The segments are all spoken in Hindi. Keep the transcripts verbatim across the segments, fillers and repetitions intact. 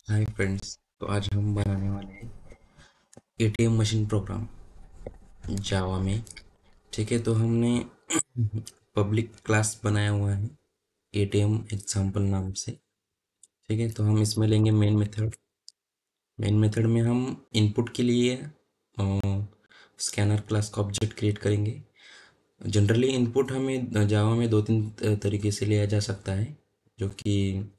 Hi friends. तो आज हम बनाने वाले हैं एटीएम मशीन प्रोग्राम जावा में। ठीक है, तो हमने पब्लिक क्लास बनाया हुआ है एटीएम एग्जाम्पल नाम से। ठीक है, तो हम इसमें लेंगे मेन मेथड। मेन मेथड में हम इनपुट के लिए स्कैनर क्लास का ऑब्जेक्ट क्रिएट करेंगे। जनरली इनपुट हमें जावा में दो तीन तरीके से लिया जा सकता है, जो कि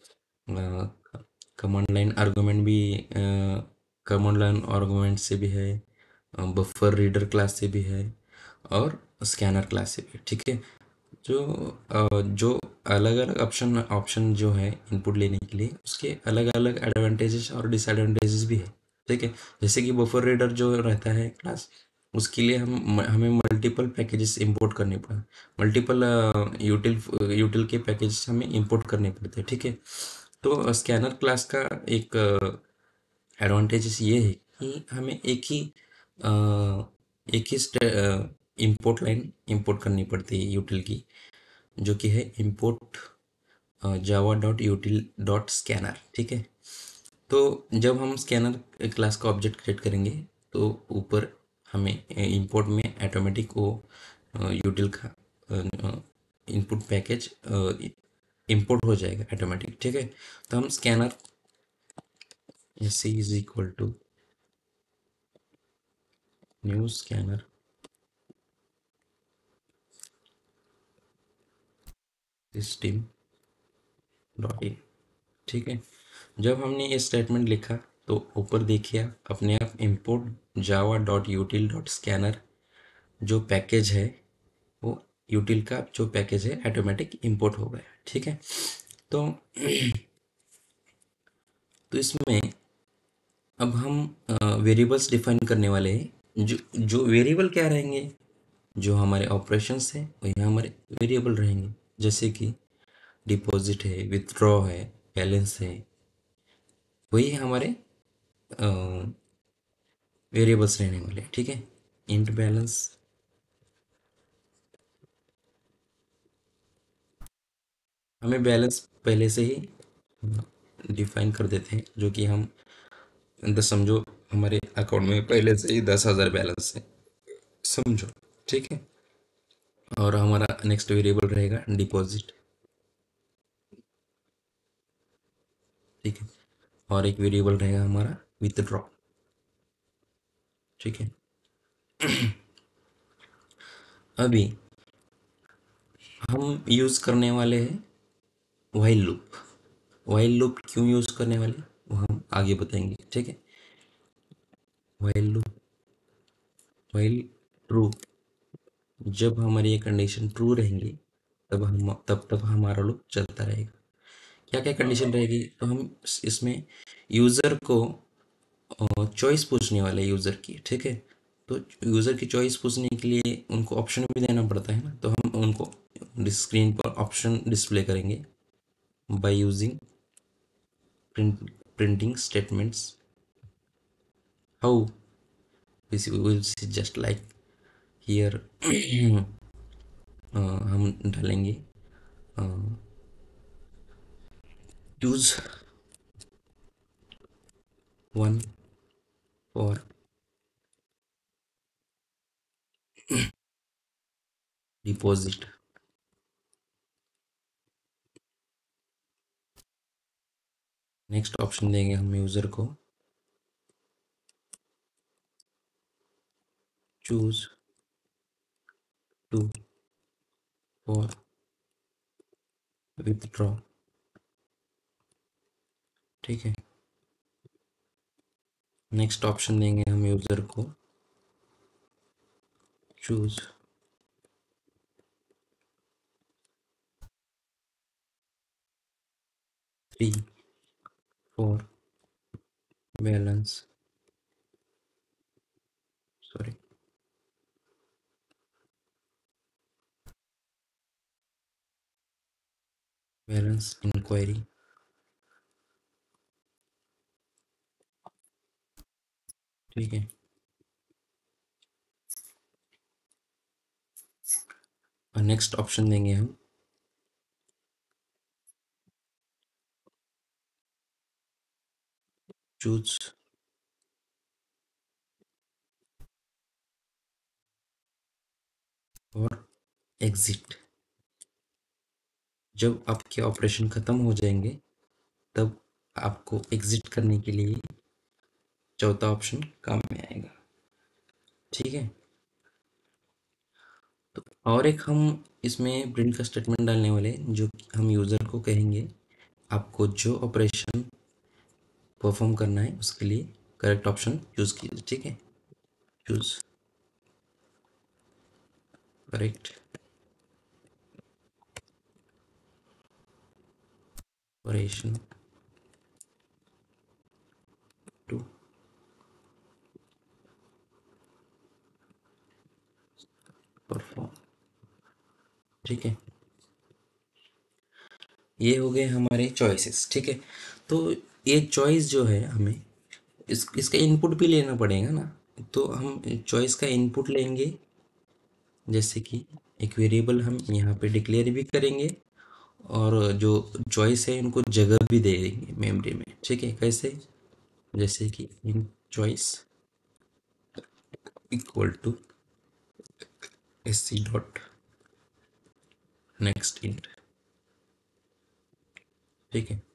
कमांड लाइन आर्गुमेंट भी कमांड लाइन आर्गुमेंट से भी है, बफर रीडर क्लास से भी है, और स्कैनर क्लास से भी। ठीक है, जो अ, जो अलग अलग ऑप्शन ऑप्शन जो है इनपुट लेने के लिए, उसके अलग अलग एडवांटेजेस और डिसएडवांटेजेस भी है। ठीक है, जैसे कि बफर रीडर जो रहता है क्लास, उसके लिए हम हमें मल्टीपल पैकेजेस इंपोर्ट करने पड़े, मल्टीपल यूटिल यूटिल के पैकेजेस हमें इंपोर्ट करने पड़ते हैं। ठीक है, तो स्कैनर क्लास का एक एडवांटेजेस ये है कि हमें एक ही अ, एक ही इंपोर्ट लाइन इंपोर्ट करनी पड़ती है यूटिल की, जो कि है import Java dot util dot scanner. ठीक है, तो जब हम स्कैनर क्लास का ऑब्जेक्ट क्रिएट करेंगे, तो ऊपर हमें इंपोर्ट में ऑटोमेटिक वो यूटिल का इनपुट पैकेज इंपोर्ट हो जाएगा ऑटोमेटिक। ठीक है, तो हम scanner C is equal to new scanner system dot A. ठीक है, जब हमने ये स्टेटमेंट लिखा, तो ऊपर देखिए अपने आप import Java dot util dot scanner जो पैकेज है, वो यूटिल का जो पैकेज है ऑटोमेटिक इंपोर्ट हो गया। ठीक है, तो तो इसमें अब हम वेरिएबल्स डिफाइन करने वाले हैं। जो जो वेरिएबल क्या रहेंगे, जो हमारे ऑपरेशंस हैं वही हमारे वेरिएबल रहेंगे। जैसे कि डिपॉजिट है, विथड्रॉ है, बैलेंस है, वही हमारे वेरिएबल्स रहने वाले हैं। ठीक है, इंट बैलेंस, हमें बैलेंस पहले से ही डिफाइन कर देते हैं, जो कि हम दस समझो हमारे अकाउंट में पहले से ही दस हज़ार बैलेंस है, समझो। ठीक है, और हमारा नेक्स्ट वेरिएबल रहेगा डिपॉजिट। ठीक है, और एक वेरिएबल रहेगा हमारा विथड्रॉ। ठीक है, अभी हम यूज़ करने वाले हैं व्हाइल लूप। व्हाइल लूप क्यों यूज़ करने वाले वो हम आगे बताएंगे। ठीक है, व्हाइल लूप, व्हाइल ट्रू, जब हमारी ये कंडीशन ट्रू रहेंगी, तब हम तब तब हमारा लूप चलता रहेगा। क्या क्या कंडीशन रहेगी, तो हम इसमें यूज़र को चॉइस पूछने वाले यूज़र की। ठीक है, तो यूज़र की चॉइस पूछने के लिए उनको ऑप्शन भी देना पड़ता है ना, तो हम उनको स्क्रीन पर ऑप्शन डिस्प्ले करेंगे by using print printing statements. How this will see just like here. हम डालेंगे choose one for deposit. Next option देंगे हम यूज़र को चूज टू फॉर विथड्रॉ। ठीक है, नेक्स्ट ऑप्शन देंगे हम यूज़र को choose three for balance, sorry, balance inquiry. ठीक है, और नेक्स्ट ऑप्शन देंगे हम, चूज और एग्जिट। जब आपके ऑपरेशन खत्म हो जाएंगे तब आपको एग्जिट करने के लिए चौथा ऑप्शन काम में आएगा। ठीक है। तो और एक हम इसमें प्रिंट का स्टेटमेंट डालने वाले हैं, जो कि हम यूज़र को कहेंगे आपको जो ऑपरेशन परफॉर्म करना है उसके लिए करेक्ट ऑप्शन चूज कीजिए। ठीक है। Choose correct operation to perform. ठीक है। ये हो गए हमारे चॉइसेस। ठीक है। तो ये चॉइस जो है हमें इस इसका इनपुट भी लेना पड़ेगा ना। तो हम चॉइस का इनपुट लेंगे, जैसे कि एक वेरिएबल हम यहाँ पे डिक्लेयर भी करेंगे और जो चॉइस है उनको जगह भी दे देंगे मेमोरी में। ठीक है। कैसे? जैसे कि in choice equal to S C dot next int. ठीक है।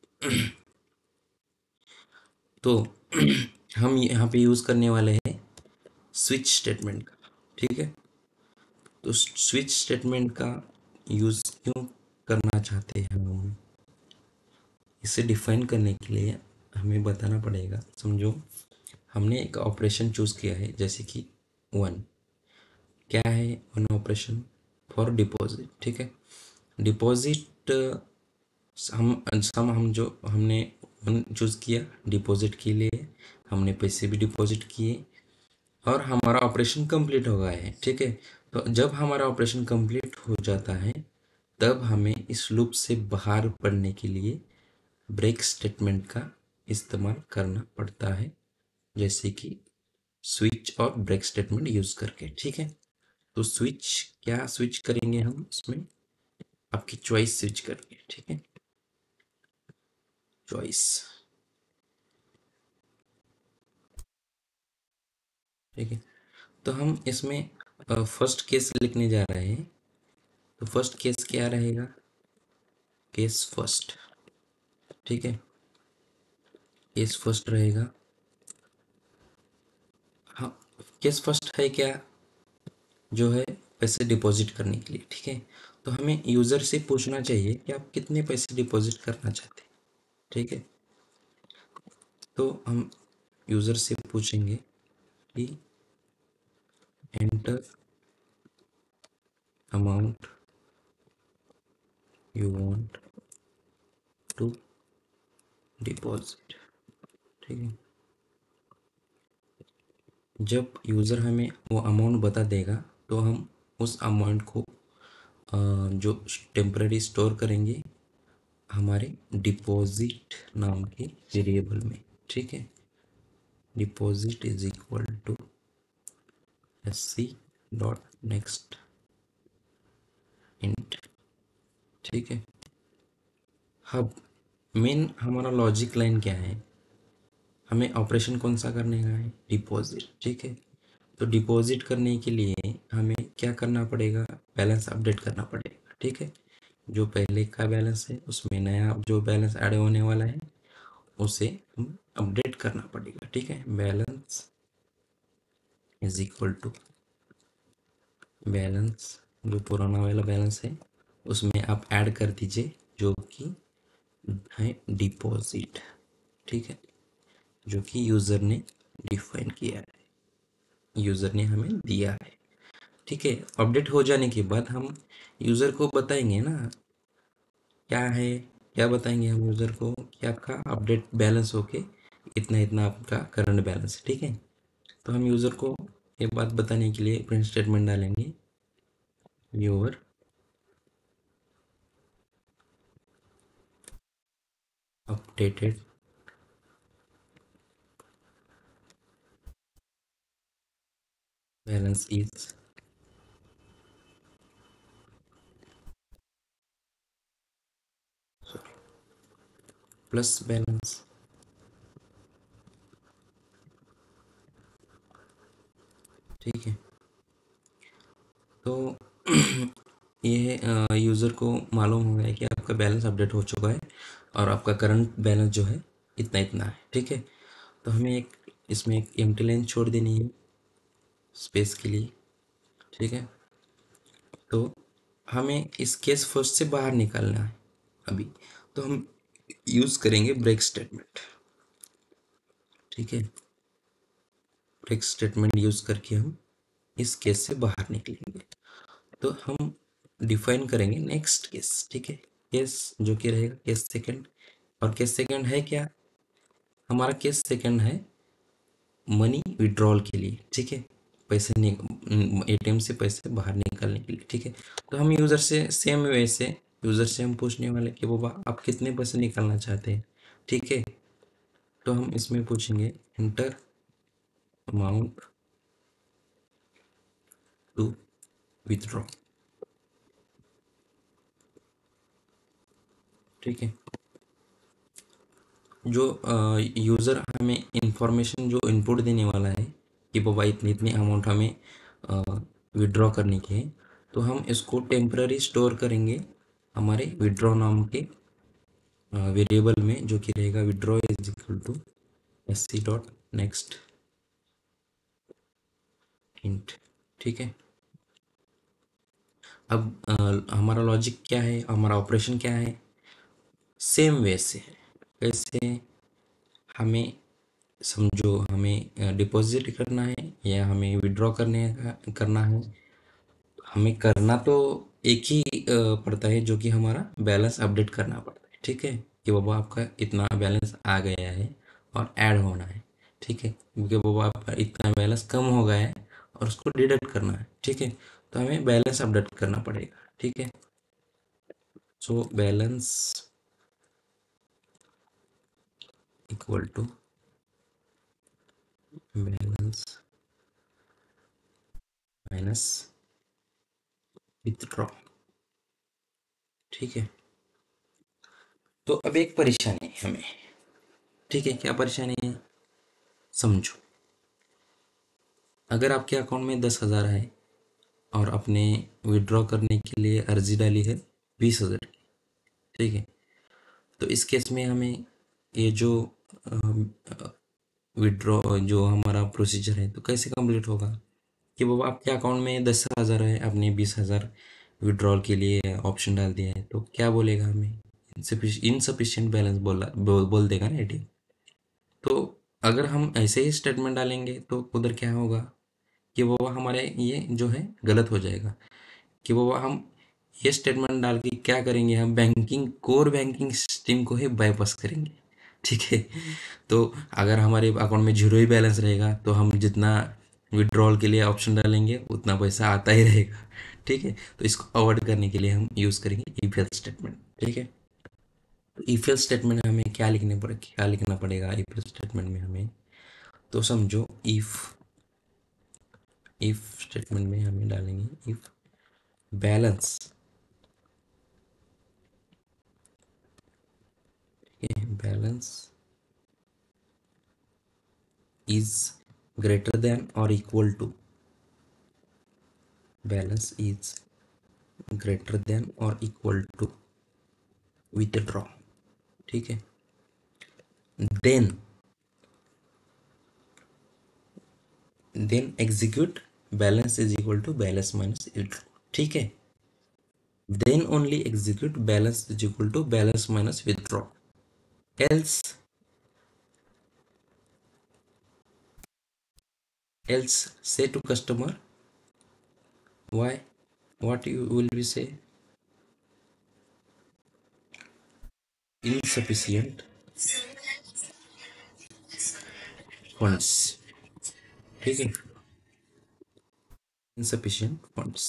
तो हम यहाँ पे यूज़ करने वाले हैं स्विच स्टेटमेंट का। ठीक है। तो स्विच स्टेटमेंट का यूज़ क्यों करना चाहते हैं हम, इसे डिफाइन करने के लिए हमें बताना पड़ेगा। समझो हमने एक ऑपरेशन चूज़ किया है, जैसे कि वन। क्या है वन ऑपरेशन? For deposit. ठीक है। डिपॉजिट हम सम हम जो हमने वन चूज़ किया डिपॉजिट के लिए, हमने पैसे भी डिपॉजिट किए और हमारा ऑपरेशन कंप्लीट हो गया है। ठीक है। तो जब हमारा ऑपरेशन कंप्लीट हो जाता है तब हमें इस लूप से बाहर पड़ने के लिए ब्रेक स्टेटमेंट का इस्तेमाल करना पड़ता है, जैसे कि स्विच और ब्रेक स्टेटमेंट यूज करके। ठीक है। तो स्विच क्या स्विच करेंगे हम इसमें? आपकी चॉइस स्विच करेंगे। ठीक है। चॉइस। ठीक है। तो हम इसमें फर्स्ट केस लिखने जा रहे हैं। तो फर्स्ट केस क्या रहेगा? Case first. ठीक है। केस फर्स्ट रहेगा। हाँ। केस फर्स्ट है क्या? जो है पैसे डिपॉजिट करने के लिए। ठीक है। तो हमें यूज़र से पूछना चाहिए कि आप कितने पैसे डिपॉजिट करना चाहते हैं। ठीक है। तो हम यूज़र से पूछेंगे कि enter amount you want to deposit. ठीक है। जब यूज़र हमें वो अमाउंट बता देगा तो हम उस अमाउंट को अ, जो टेम्पररी स्टोर करेंगे हमारे डिपॉजिट नाम के वेरिएबल में। ठीक है। Deposit is equal to S C dot next int. ठीक है। अब मेन हमारा लॉजिक लाइन क्या है? हमें ऑपरेशन कौन सा करने का है? डिपॉजिट। ठीक है। तो डिपॉजिट करने के लिए हमें क्या करना पड़ेगा? बैलेंस अपडेट करना पड़ेगा। ठीक है। जो पहले का बैलेंस है उसमें नया जो बैलेंस ऐड होने वाला है उसे हम अपडेट करना पड़ेगा। ठीक है। Balance is equal to balance, जो पुराना वाला बैलेंस है उसमें आप ऐड कर दीजिए जो कि है डिपॉजिट। ठीक है। जो कि यूज़र ने डिफाइन किया है, यूज़र ने हमें दिया है। ठीक है। अपडेट हो जाने के बाद हम यूज़र को बताएंगे ना क्या है, क्या बताएंगे हम यूज़र को कि आपका अपडेट बैलेंस होके इतना इतना आपका करंट बैलेंस है। ठीक है। तो हम यूज़र को ये बात बताने के लिए प्रिंट स्टेटमेंट डालेंगे your updated balance is plus balance. ठीक है। तो ये यूज़र को मालूम हो गया कि आपका बैलेंस अपडेट हो चुका है और आपका करंट बैलेंस जो है इतना इतना है। ठीक है। तो हमें एक इसमें एक एम्प्टी लाइन छोड़ देनी है स्पेस के लिए। ठीक है। तो हमें इस केस फर्स्ट से बाहर निकालना है अभी। तो हम यूज़ करेंगे ब्रेक स्टेटमेंट। ठीक है। ब्रेक स्टेटमेंट यूज़ करके हम इस केस से बाहर निकलेंगे। तो हम डिफाइन करेंगे नेक्स्ट केस। ठीक है। केस जो कि रहेगा केस सेकंड। और केस सेकंड है क्या? हमारा केस सेकंड है मनी विड्रॉल के लिए। ठीक है। पैसे एटीएम से पैसे बाहर निकालने के लिए। ठीक है। तो हम यूज़र से सेम वे से यूज़र से हम पूछने वाले कि बाबा आप कितने पैसे निकालना चाहते हैं। ठीक है। तो हम इसमें पूछेंगे इंटर अमाउंट टू विथड्रॉ। ठीक है। जो यूज़र हमें इंफॉर्मेशन जो इनपुट देने वाला है कि बाबा इतनी इतनी अमाउंट हमें विड्रॉ करने की है, तो हम इसको टेम्पररी स्टोर करेंगे हमारे विड्रॉ नाम के वेरिएबल में, जो कि रहेगा withdraw is equal to S C dot next int. ठीक है। अब अ, हमारा लॉजिक क्या है, हमारा ऑपरेशन क्या है? सेम वे से है। कैसे? हमें समझो हमें डिपॉजिट करना है या हमें विड्रॉ करने का करना है। हमें करना तो एक ही अ, पड़ता है, जो कि हमारा बैलेंस अपडेट करना पड़ता है। ठीक है। कि बाबा आपका इतना बैलेंस आ गया है और ऐड होना है। ठीक है। क्योंकि बाबा आपका इतना बैलेंस कम हो गया है और उसको डिडक्ट करना है। ठीक है। तो हमें बैलेंस अपडेट करना पड़ेगा। ठीक है। So balance equal to balance minus withdraw. ठीक है। तो अब एक परेशानी है हमें। ठीक है। क्या परेशानी है? समझो, अगर आपके अकाउंट में दस हज़ार है और आपने विड्रॉ करने के लिए अर्जी डाली है बीस हज़ार की। ठीक है। तो इस केस में हमें ये जो विड्रॉ जो हमारा प्रोसीजर है तो कैसे कंप्लीट होगा? कि बाबा आपके अकाउंट में दस हज़ार है, आपने बीस हज़ार विड्रॉल के लिए ऑप्शन डाल दिया है, तो क्या बोलेगा हमें? इनसफिशियंट बैलेंस बोला बोल, बोल देगा ना एटीएम। तो अगर हम ऐसे ही स्टेटमेंट डालेंगे तो उधर क्या होगा कि वो हमारे ये जो है गलत हो जाएगा। कि वो हम ये स्टेटमेंट डाल के क्या करेंगे, हम बैंकिंग कोर बैंकिंग सिस्टम को ही बाईपास करेंगे। ठीक है। तो अगर हमारे अकाउंट में जीरो ही बैलेंस रहेगा तो हम जितना विड्रॉल के लिए ऑप्शन डालेंगे उतना पैसा आता ही रहेगा। ठीक है। तो इसको अवॉइड करने के लिए हम यूज़ करेंगे इफ एल्स स्टेटमेंट। ठीक है। तो इफ एल्स स्टेटमेंट में हमें क्या लिखने पड़े क्या लिखना पड़ेगा इफ एल्स स्टेटमेंट में हमें? तो समझो इफ इफ स्टेटमेंट में हमें डालेंगे if balance balance is greater than or equal to balance is greater than or equal to withdraw। ठीक है। then then execute balance is equal to balance minus withdraw। ठीक है। then only execute balance is equal to balance minus withdraw। else else say to customer why, what you will be say? Insufficient funds। ठीक है। insufficient funds।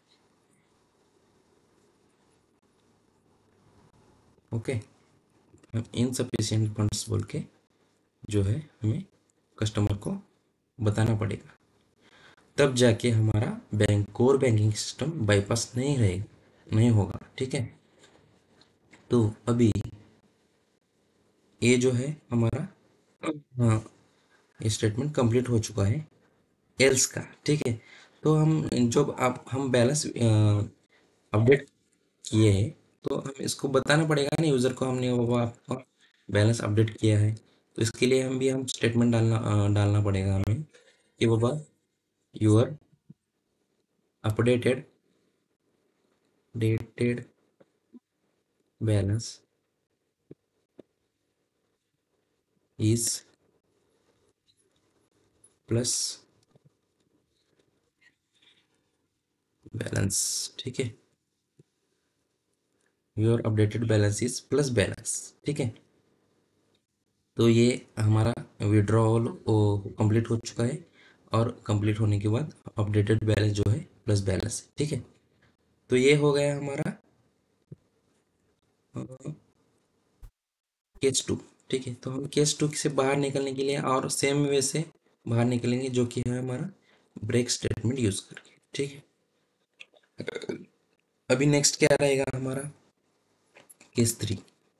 ओके। हम इनसफिशियंट फंड्स बोल के जो है हमें कस्टमर को बताना पड़ेगा, तब जाके हमारा bank core banking system bypass नहीं रहेगा, नहीं होगा। ठीक है। तो अभी ये जो है हमारा हाँ ये स्टेटमेंट कंप्लीट हो चुका है। एल्स का, ठीक है। तो हम जब आप हम बैलेंस अपडेट किए हैं, तो हम इसको बताना पड़ेगा ना यूज़र को, हमने वो आपका बैलेंस अपडेट किया है। तो इसके लिए हम भी हम स्टेटमेंट डालना अ, डालना पड़ेगा हमें कि बाबा your updated dated balance is plus balance, ठीक है। Your updated balance is plus balance, ठीक है। तो ये हमारा विड्रॉल कंप्लीट हो चुका है, और कंप्लीट होने के बाद अपडेटेड बैलेंस जो है प्लस बैलेंस, ठीक है। तो ये हो गया हमारा केस टू, ठीक है। तो हम केस टू से बाहर निकलने के लिए और सेम वे से बाहर निकलेंगे, जो कि है हमारा ब्रेक स्टेटमेंट यूज करके, ठीक है। अभी नेक्स्ट क्या रहेगा हमारा, केस थ्री।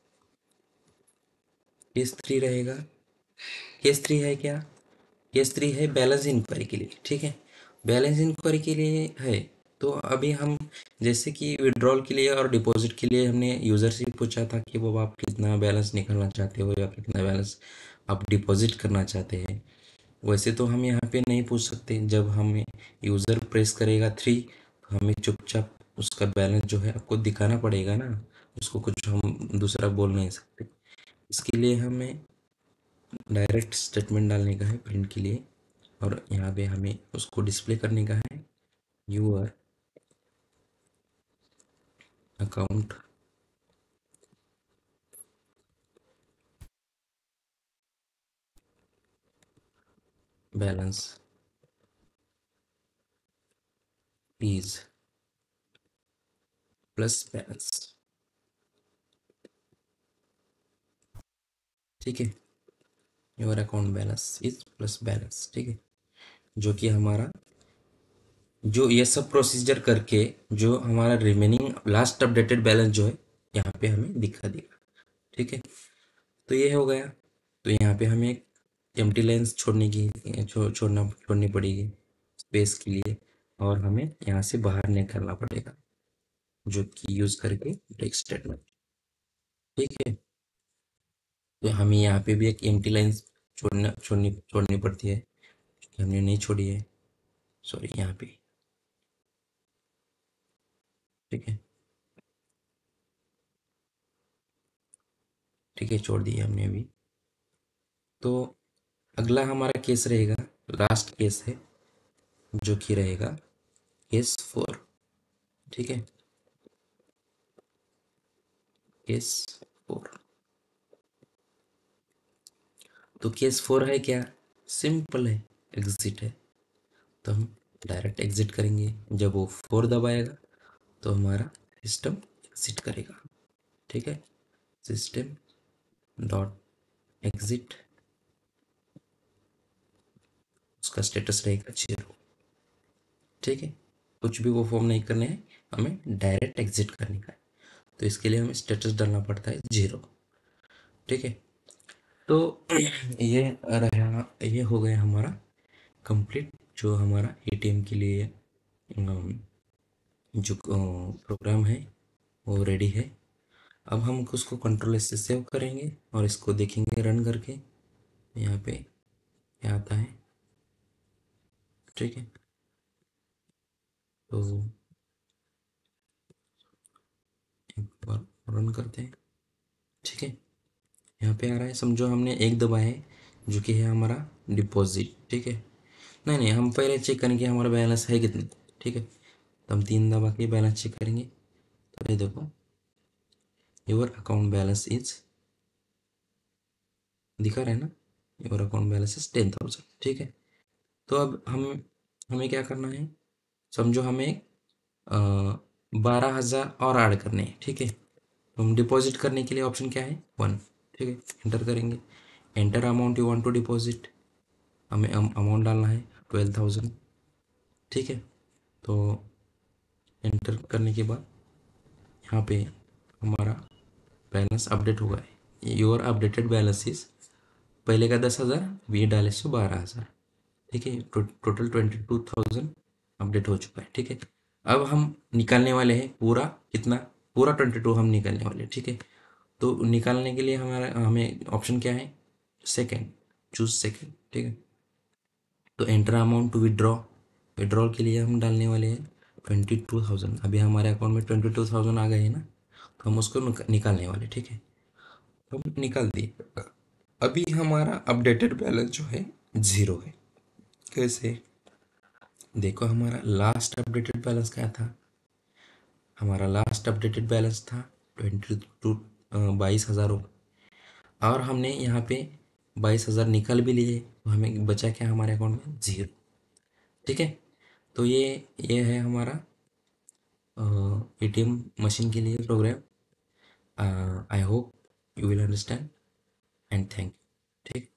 केस थ्री रहेगा, केस थ्री है क्या, केस थ्री है बैलेंस इंक्वायरी के लिए, ठीक है। बैलेंस इंक्वायरी के लिए है। तो अभी हम जैसे कि विड्रॉल के लिए और डिपॉजिट के लिए हमने यूज़र से पूछा था कि वो आप कितना बैलेंस निकालना चाहते हो या कितना बैलेंस आप डिपॉजिट करना चाहते हैं, वैसे तो हम यहाँ पे नहीं पूछ सकते। जब हमें यूज़र प्रेस करेगा थ्री, तो हमें चुपचाप उसका बैलेंस जो है आपको दिखाना पड़ेगा ना, उसको कुछ हम दूसरा बोल नहीं सकते। इसके लिए हमें डायरेक्ट स्टेटमेंट डालने का है प्रिंट के लिए, और यहाँ पे हमें उसको डिस्प्ले करने का है your account balance is plus balance, ठीक है। Your account balance is plus balance, ठीक है। जो कि हमारा जो ये सब प्रोसीजर करके जो हमारा रिमेनिंग लास्ट अपडेटेड बैलेंस जो है यहाँ पे हमें दिखा देगा, ठीक है। तो ये हो गया। तो यहाँ पे हमें एक एम्प्टी लाइन्स छोड़ने की छो, छोड़ना छोड़नी पड़ेगी स्पेस के लिए, और हमें यहाँ से बाहर निकलना पड़ेगा, जो कि यूज़ करके ब्रेक स्टेटमेंट, ठीक है। तो हमें यहाँ पे भी एक एम्प्टी लाइन्स छोड़ना छोड़नी छोड़नी पड़ती है, हमने नहीं छोड़ी है, सॉरी, यहाँ पे, ठीक है। ठीक है, छोड़ दिए हमने अभी। तो अगला हमारा केस रहेगा, लास्ट केस है, जो कि रहेगा केस फोर, ठीक है। केस फोर, तो केस फोर है क्या, सिंपल है, एग्जिट है। तो हम डायरेक्ट एग्जिट करेंगे, जब वो फोर दबाएगा तो हमारा सिस्टम एग्जिट करेगा, ठीक है। सिस्टम डॉट एग्जिट, उसका स्टेटस रहेगा जीरो, ठीक है। कुछ भी वो फॉर्म नहीं करने हैं, हमें डायरेक्ट एग्जिट करने का है। तो इसके लिए हमें स्टेटस डालना पड़ता है जीरो, ठीक है। तो ये रहा, ये हो गया हमारा कंप्लीट, जो हमारा एटीएम के लिए अम, जो प्रोग्राम है वो रेडी है। अब हम उसको कंट्रोल एस से सेव करेंगे और इसको देखेंगे रन करके, यहाँ पे क्या आता है, ठीक है। तो एक बार रन करते हैं, ठीक है। यहाँ पे आ रहा है, समझो हमने एक दबाया है, जो कि है हमारा डिपॉजिट, ठीक है। नहीं नहीं, हम पहले चेक करेंगे हमारा बैलेंस है कितना, ठीक है। तो हम तीन दबा के बैलेंस चेक करेंगे। तो ये देखो, योर अकाउंट बैलेंस इज, दिखा रहा है ना, your account balance is ten thousand, ठीक है। तो अब हम हमें क्या करना है, समझो हमें बारह हज़ार और ऐड करने हैं, ठीक है। तो हम डिपॉजिट करने के लिए ऑप्शन क्या है, वन, ठीक है। एंटर करेंगे, enter amount you want to deposit, हमें अमाउंट डालना है ट्वेल्व थाउजेंड, ठीक है। तो एंटर करने के बाद यहाँ पे हमारा बैलेंस अपडेट हुआ है, योर अपडेटेड बैलेंस इज, पहले का दस हज़ार, वी डाले सो बारह हज़ार, ठीक है, टो, total twenty two thousand update हो चुका है। ठीक है, अब हम निकालने वाले हैं पूरा कितना, पूरा ट्वेंटी टू हम निकालने वाले हैं। ठीक है, तो निकालने के लिए हमारा हमें ऑप्शन क्या है, सेकेंड, चूज सेकेंड। ठीक है, तो enter amount to withdraw, withdrawal के लिए हम डालने वाले हैं ट्वेंटी टू थाउजेंड। अभी हमारे अकाउंट में ट्वेंटी टू थाउजेंड आ गए हैं ना, तो हम उसको निक- निकालने वाले। ठीक है, तो हम निकाल दिए। अभी हमारा अपडेटेड बैलेंस जो है ज़ीरो है। कैसे, देखो हमारा लास्ट अपडेटेड बैलेंस क्या था, हमारा लास्ट अपडेटेड बैलेंस था ट्वेंटी टू बाईस हज़ारों, और हमने यहाँ पे बाईस हज़ार निकाल भी लिए, तो हमें बचा क्या हमारे अकाउंट में, ज़ीरो। ठीक है, तो ये ये है हमारा एटीएम मशीन के लिए program. I hope you will understand and thank you. ठीक।